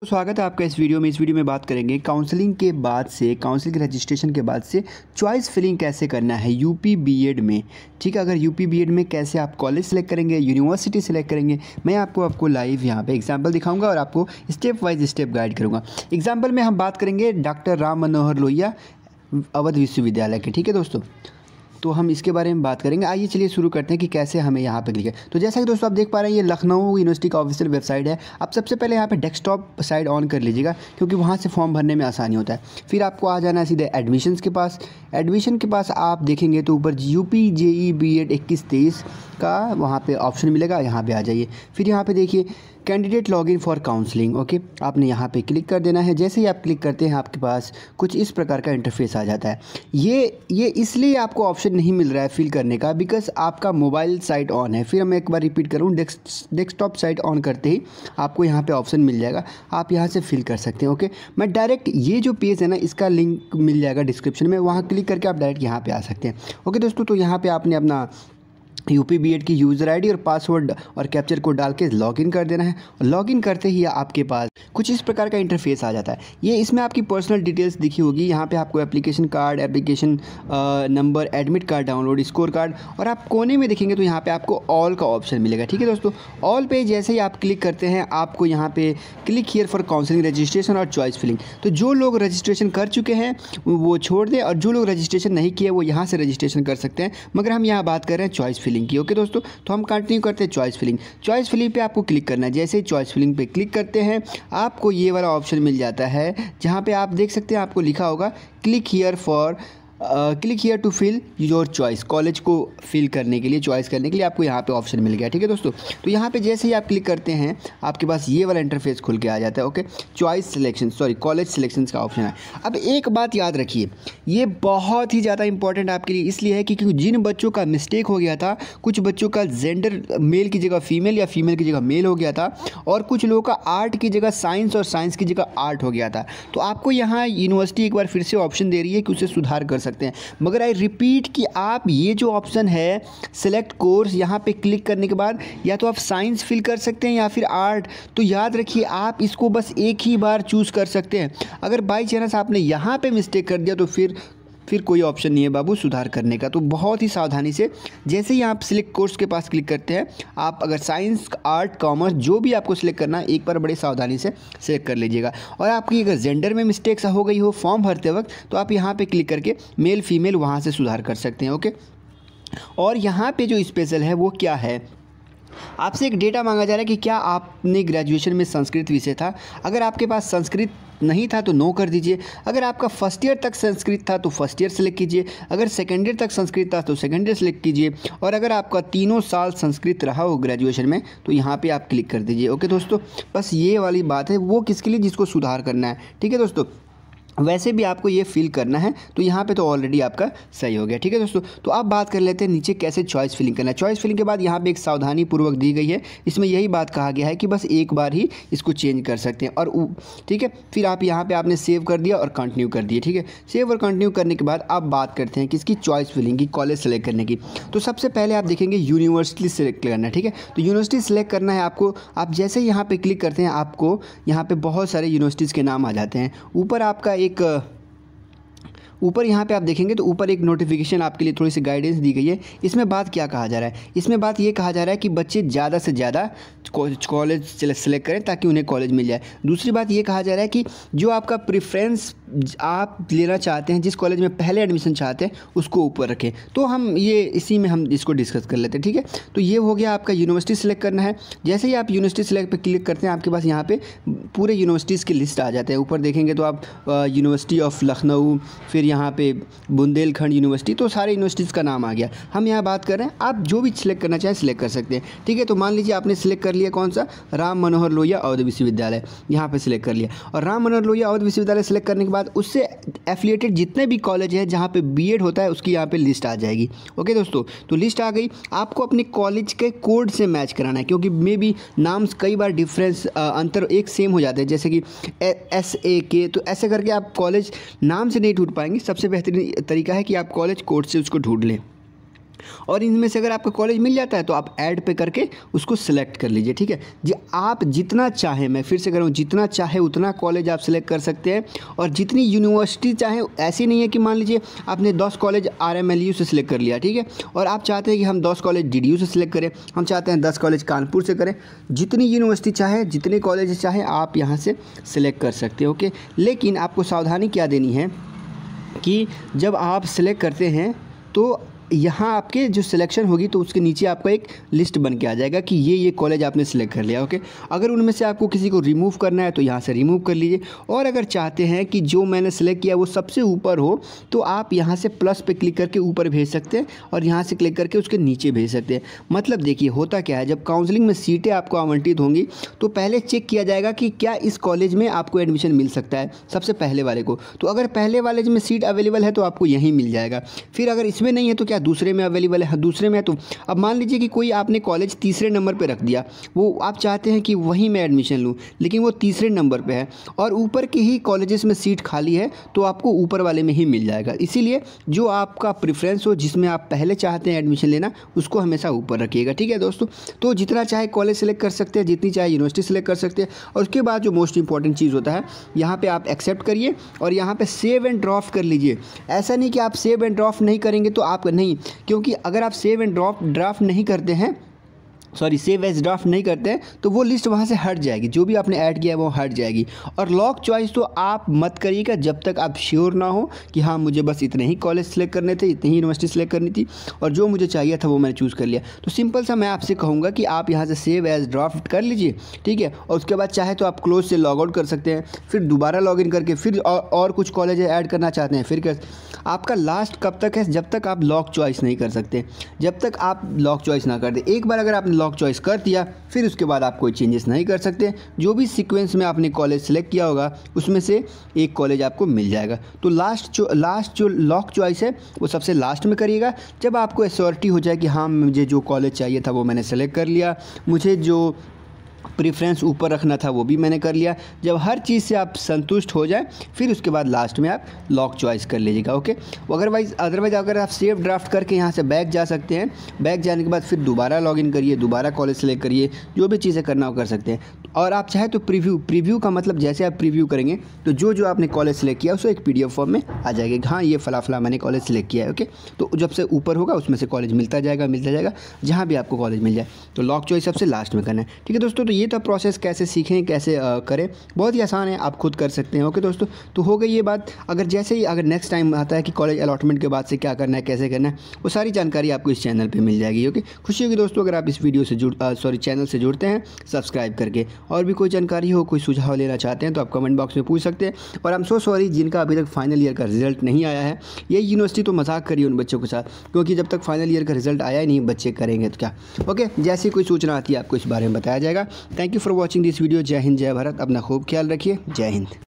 स्वागत है आपका इस वीडियो में। इस वीडियो में बात करेंगे काउंसलिंग के बाद से, काउंसलिंग रजिस्ट्रेशन के बाद से चॉइस फिलिंग कैसे करना है यूपी बीएड में। ठीक है, अगर यूपी बीएड में कैसे आप कॉलेज सेलेक्ट करेंगे, यूनिवर्सिटी सेलेक्ट करेंगे, मैं आपको लाइव यहाँ पे एग्जांपल दिखाऊंगा और आपको स्टेप वाइज स्टेप गाइड करूँगा। एग्जाम्पल में हम बात करेंगे डॉक्टर राम मनोहर लोहिया अवध विश्वविद्यालय के। ठीक है दोस्तों, तो हम इसके बारे में बात करेंगे। आइए चलिए शुरू करते हैं कि कैसे हमें यहाँ पे क्लिक है। तो जैसा कि दोस्तों आप देख पा रहे हैं, ये लखनऊ यूनिवर्सिटी का ऑफिशियल वेबसाइट है। आप सबसे पहले यहाँ पे डेस्कटॉप साइड ऑन कर लीजिएगा, क्योंकि वहाँ से फॉर्म भरने में आसानी होता है। फिर आपको आ जाना है सीधे एडमिशन्स के पास। एडमिशन के पास आप देखेंगे तो ऊपर यूपी जेई बीएड 21-23 का वहाँ पे ऑप्शन मिलेगा, यहाँ पे आ जाइए। फिर यहाँ पे देखिए candidate login for counselling. Okay, आपने यहाँ पे क्लिक कर देना है। जैसे ही आप क्लिक करते हैं, आपके पास कुछ इस प्रकार का इंटरफेस आ जाता है। ये इसलिए आपको ऑप्शन नहीं मिल रहा है फिल करने का, बिकॉज आपका मोबाइल साइट ऑन है। फिर मैं एक बार रिपीट करूँ, डेस्कटॉप साइट ऑन करते ही आपको यहाँ पे ऑप्शन मिल जाएगा, आप यहाँ से फिल कर सकते हैं। ओके, मैं डायरेक्ट ये जो पेज है ना, इसका लिंक मिल जाएगा डिस्क्रिप्शन में, वहाँ क्लिक करके आप डायरेक्ट यहाँ पे आ सकते हैं। ओके दोस्तों, तो यहाँ पे आपने अपना यूपी बीएड की यूज़र आईडी और पासवर्ड और कैप्चर कोड डाल के लॉगिन कर देना है। और लॉगिन करते ही आपके पास कुछ इस प्रकार का इंटरफेस आ जाता है। ये इसमें आपकी पर्सनल डिटेल्स दिखी होगी। यहाँ पे आपको application card, application number, admit card download, score card, और आप कोने में देखेंगे तो यहाँ पे आपको ऑल का ऑप्शन मिलेगा। ठीक है दोस्तों, ऑल पे जैसे ही आप क्लिक करते हैं, आपको यहाँ पे click here for counselling registration और चॉइस फिलिंग। तो जो लोग रजिस्ट्रेशन कर चुके हैं वो छोड़ दें, और जो लोग रजिस्ट्रेशन नहीं किए वो यहाँ से रजिस्ट्रेशन कर सकते हैं। मगर हम यहाँ बात कर रहे हैं चॉइस फिलिंग की। ओके दोस्तों, तो हम कंटिन्यू करते हैं चॉइस फिलिंग। चॉइस फिलिंग पे आपको क्लिक करना है। जैसे ही चॉइस फिलिंग पे क्लिक करते हैं, आपको ये वाला ऑप्शन मिल जाता है, जहाँ पे आप देख सकते हैं आपको लिखा होगा click here to fill your choice. College को फिल करने के लिए, चॉइस करने के लिए आपको यहाँ पे ऑप्शन मिल गया। ठीक है दोस्तों, तो यहाँ पे जैसे ही आप क्लिक करते हैं, आपके पास ये वाला इंटरफेस खुल के आ जाता है। Okay, choice selection, college selection का ऑप्शन है। अब एक बात याद रखिए, ये बहुत ही ज़्यादा इंपॉर्टेंट आपके लिए इसलिए है क्योंकि जिन बच्चों का मिस्टेक हो गया था, कुछ बच्चों का जेंडर मेल की जगह फीमेल या फीमेल की जगह मेल हो गया था, और कुछ लोगों का आर्ट की जगह साइंस और साइंस की जगह आर्ट हो गया था, तो आपको यहाँ यूनिवर्सिटी एक बार फिर से ऑप्शन दे रही है कि उसे सुधार कर सकते हैं। मगर आई रिपीट कि आप ये जो ऑप्शन है सेलेक्ट कोर्स, यहाँ पे क्लिक करने के बाद या तो आप साइंस फिल कर सकते हैं या फिर आर्ट। तो याद रखिए, आप इसको बस एक ही बार चूज़ कर सकते हैं। अगर बाई चांस आपने यहाँ पे मिस्टेक कर दिया तो फिर कोई ऑप्शन नहीं है बाबू सुधार करने का। तो बहुत ही सावधानी से, जैसे ही आप सिलेक्ट कोर्स के पास क्लिक करते हैं, आप अगर साइंस, आर्ट, कॉमर्स जो भी आपको सिलेक्ट करना है, एक बार बड़े सावधानी से सिलेक्ट कर लीजिएगा। और आपकी अगर जेंडर में मिस्टेक सा हो गई हो फॉर्म भरते वक्त, तो आप यहाँ पे क्लिक करके मेल फीमेल वहाँ से सुधार कर सकते हैं। ओके, और यहाँ पे जो स्पेशल है वो क्या है, आपसे एक डेटा मांगा जा रहा है कि क्या आपने ग्रेजुएशन में संस्कृत विषय था। अगर आपके पास संस्कृत नहीं था तो नो कर दीजिए। अगर आपका फर्स्ट ईयर तक संस्कृत था तो फर्स्ट ईयर सेलेक्ट कीजिए। अगर सेकेंड ईयर तक संस्कृत था तो सेकेंड ईयर सेलेक्ट कीजिए। और अगर आपका 3 साल संस्कृत रहा हो ग्रेजुएशन में, तो यहाँ पे आप क्लिक कर दीजिए। ओके दोस्तों, बस ये वाली बात है, वो किसके लिए, जिसको सुधार करना है। ठीक है दोस्तों, वैसे भी आपको ये फिल करना है, तो यहाँ पे तो ऑलरेडी आपका सही हो गया। ठीक है दोस्तों, तो अब बात कर लेते हैं नीचे कैसे चॉइस फिलिंग करना है। चॉइस फिलिंग के बाद यहाँ पे एक सावधानी पूर्वक दी गई है, इसमें यही बात कहा गया है कि बस एक बार ही इसको चेंज कर सकते हैं। और ठीक है, फिर आप यहाँ पे आपने सेव कर दिया और कंटिन्यू कर दिया। ठीक है, सेव और कंटिन्यू करने के बाद अब बात करते हैं किसकी, चॉइस फिलिंग की, कॉलेज सेलेक्ट करने की। तो सबसे पहले आप देखेंगे यूनिवर्सिटी सेलेक्ट करना है। ठीक है, तो यूनिवर्सिटी सेलेक्ट करना है आपको। आप जैसे ही यहाँ पे क्लिक करते हैं, आपको यहाँ पे बहुत सारे यूनिवर्सिटीज़ के नाम आ जाते हैं। ऊपर यहाँ पे आप देखेंगे तो ऊपर एक नोटिफिकेशन आपके लिए थोड़ी सी गाइडेंस दी गई है। इसमें बात क्या कहा जा रहा है, इसमें बात ये कहा जा रहा है कि बच्चे ज़्यादा से ज़्यादा कॉलेज सेलेक्ट करें ताकि उन्हें कॉलेज मिल जाए। दूसरी बात ये कहा जा रहा है कि जो आपका प्रेफरेंस आप लेना चाहते हैं, जिस कॉलेज में पहले एडमिशन चाहते हैं, उसको ऊपर रखें। तो हम इसी में हम इसको डिस्कस कर लेते हैं। ठीक है, तो ये हो गया आपका यूनिवर्सिटी सेलेक्ट करना है। जैसे ही आप यूनिवर्सिटी सेलेक्ट पे क्लिक करते हैं, आपके पास यहाँ पे पूरे यूनिवर्सिटीज़ की लिस्ट आ जाते हैं। ऊपर देखेंगे तो आप यूनिवर्सिटी ऑफ लखनऊ, फिर यहाँ पे बुंदेलखंड यूनिवर्सिटी, तो सारे यूनिवर्सिटीज़ का नाम आ गया। हम यहाँ बात कर रहे हैं, आप जो भी सिलेक्ट करना चाहें सिलेक्ट कर सकते हैं। ठीक है, तो मान लीजिए आपने सिलेक्ट कर लिया कौन सा, राम मनोहर लोहिया अवध विश्वविद्यालय, यहाँ पे सिलेक्ट कर लिया। और राम मनोहर लोहिया अवध विश्वविद्यालय सेलेक्ट करने के बाद उससे एफिलिएटेड जितने भी कॉलेज हैं जहाँ पे बीएड होता है, उसकी यहाँ पे लिस्ट आ जाएगी। ओके दोस्तों, तो लिस्ट आ गई। आपको अपने कॉलेज के कोड से मैच कराना है, क्योंकि मे बी नाम कई बार डिफरेंस अंतर एक सेम हो जाते हैं, जैसे कि SAK, तो ऐसे करके आप कॉलेज नाम से नहीं ढूंढ पाएंगे। सबसे बेहतरीन तरीका है कि आप कॉलेज कोड से उसको ढूंढ लें। और इनमें से अगर आपका कॉलेज मिल जाता है तो आप ऐड पे करके उसको सिलेक्ट कर लीजिए, ठीक है जी। आप जितना चाहें, मैं फिर से कह रहा हूँ, जितना चाहे उतना कॉलेज आप सिलेक्ट कर सकते हैं और जितनी यूनिवर्सिटी चाहें। ऐसी नहीं है कि मान लीजिए आपने 10 कॉलेज RMLU से सिलेक्ट कर लिया, ठीक है, और आप चाहते हैं कि हम 10 कॉलेज DDU से सिलेक्ट करें, हम चाहते हैं 10 कॉलेज कानपुर से करें। जितनी यूनिवर्सिटी चाहे, जितने कॉलेज चाहे, आप यहाँ से सिलेक्ट कर सकते हैं, ओके। लेकिन आपको सावधानी क्या देनी है कि जब आप सिलेक्ट करते हैं तो यहाँ आपके जो सिलेक्शन होगी तो उसके नीचे आपका एक लिस्ट बन के आ जाएगा कि ये कॉलेज आपने सिलेक्ट कर लिया, ओके। अगर उनमें से आपको किसी को रिमूव करना है तो यहाँ से रिमूव कर लीजिए, और अगर चाहते हैं कि जो मैंने सिलेक्ट किया वो सबसे ऊपर हो तो आप यहाँ से प्लस पे क्लिक करके ऊपर भेज सकते हैं और यहाँ से क्लिक करके उसके नीचे भेज सकते हैं। मतलब देखिए होता क्या है, जब काउंसलिंग में सीटें आपको आवंटित होंगी तो पहले चेक किया जाएगा कि क्या इस कॉलेज में आपको एडमिशन मिल सकता है, सबसे पहले वाले को। तो अगर पहले वाले में सीट अवेलेबल है तो आपको यहीं मिल जाएगा। फिर अगर इसमें नहीं है तो क्या दूसरे में अवेलेबल है, दूसरे में है तो अब मान लीजिए कि कोई आपने कॉलेज तीसरे नंबर पे रख दिया, वो आप चाहते हैं कि वहीं मैं एडमिशन लूँ, लेकिन वो तीसरे नंबर पे है और ऊपर के ही कॉलेजेस में सीट खाली है तो आपको ऊपर वाले में ही मिल जाएगा। इसीलिए जो आपका प्रेफरेंस हो, जिसमें आप पहले चाहते हैं एडमिशन लेना, उसको हमेशा ऊपर रखिएगा, ठीक है दोस्तों। तो जितना चाहे कॉलेज सेलेक्ट कर सकते हैं, जितनी चाहे यूनिवर्सिटी सेलेक्ट कर सकते हैं। और उसके बाद जो मोस्ट इंपॉर्टेंट चीज़ होता है, यहाँ पर आप एक्सेप्ट करिए और यहाँ पर सेव एंड ड्रॉप कर लीजिए। ऐसा नहीं कि आप सेव एंड ड्रॉप नहीं करेंगे तो आप नहीं, क्योंकि अगर आप सेव एंड ड्राफ्ट नहीं करते हैं, सेव एज ड्राफ्ट नहीं करते हैं तो वो लिस्ट वहाँ से हट जाएगी, जो भी आपने ऐड किया है वो हट जाएगी। और लॉक चॉइस तो आप मत करिएगा जब तक आप श्योर ना हो कि हाँ मुझे बस इतने ही कॉलेज सेलेक्ट करने थे, इतनी ही यूनिवर्सिटी सेलेक्ट करनी थी और जो मुझे चाहिए था वो मैंने चूज़ कर लिया। तो सिंपल सा मैं आपसे कहूँगा कि आप यहाँ से सेव एज ड्राफ्ट कर लीजिए, ठीक है। और उसके बाद चाहे तो आप क्लोज से लॉग आउट कर सकते हैं, फिर दोबारा लॉग इन करके फिर और कुछ कॉलेज ऐड करना चाहते हैं, फिर आपका लास्ट कब तक है, जब तक आप लॉक चॉइस नहीं कर सकते, जब तक आप लॉक चॉइस ना कर दे। एक बार अगर आपने लॉक चॉइस कर दिया फिर उसके बाद आप कोई चेंजेस नहीं कर सकते। जो भी सीक्वेंस में आपने कॉलेज सेलेक्ट किया होगा उसमें से एक कॉलेज आपको मिल जाएगा। तो लास्ट जो लॉक चॉइस है वो सबसे लास्ट में करिएगा, जब आपको एश्योरिटी हो जाए कि हाँ मुझे जो कॉलेज चाहिए था वो मैंने सेलेक्ट कर लिया, मुझे जो प्रेफरेंस ऊपर रखना था वो भी मैंने कर लिया। जब हर चीज़ से आप संतुष्ट हो जाए फिर उसके बाद लास्ट में आप लॉक चॉइस कर लीजिएगा, ओके। अदरवाइज़ अगर आप सेव ड्राफ्ट करके यहाँ से बैक जा सकते हैं, बैक जाने के बाद फिर दोबारा लॉगिन करिए, दोबारा कॉलेज सेलेक्ट करिए, जो भी चीज़ें करना हो कर सकते हैं। और आप चाहे तो प्रीव्यू का मतलब जैसे आप प्रीव्यू करेंगे तो जो आपने कॉलेज सेलेक्ट किया उसको एक PDF फॉर्म में आ जाएगा, हाँ ये फला मैंने कॉलेज सेलेक्ट किया है, ओके। तो जब से ऊपर होगा उसमें से कॉलेज मिलता जाएगा, जहाँ भी आपको कॉलेज मिल जाए। तो लॉक चॉइस सबसे लास्ट में करना है, ठीक है दोस्तों। तो ये तो प्रोसेस कैसे सीखें, कैसे करें, बहुत ही आसान है, आप खुद कर सकते हैं, ओके दोस्तों। तो हो गई ये बात। अगर नेक्स्ट टाइम आता है कि कॉलेज अलॉटमेंट के बाद से क्या करना है, कैसे करना है, वो सारी जानकारी आपको इस चैनल पे मिल जाएगी, ओके। खुशी होगी दोस्तों अगर आप इस वीडियो से चैनल से जुड़ते हैं सब्सक्राइब करके। और भी कोई जानकारी हो, कोई सुझाव लेना चाहते हैं तो आप कमेंट बॉक्स में पूछ सकते हैं। और आई एम सो सॉरी जिनका अभी तक फाइनल ईयर का रिजल्ट नहीं आया है, ये यूनिवर्सिटी तो मजाक करिए उन बच्चों के साथ, क्योंकि जब तक फाइनल ईयर का रिजल्ट आया ही नहीं बच्चे करेंगे तो क्या, ओके। जैसी कोई सूचना आती है आपको इस बारे में बताया जाएगा। Thank you for watching this video. Jai Hind, जय भारत। अपना खूब ख्याल रखिए। जय हिंद।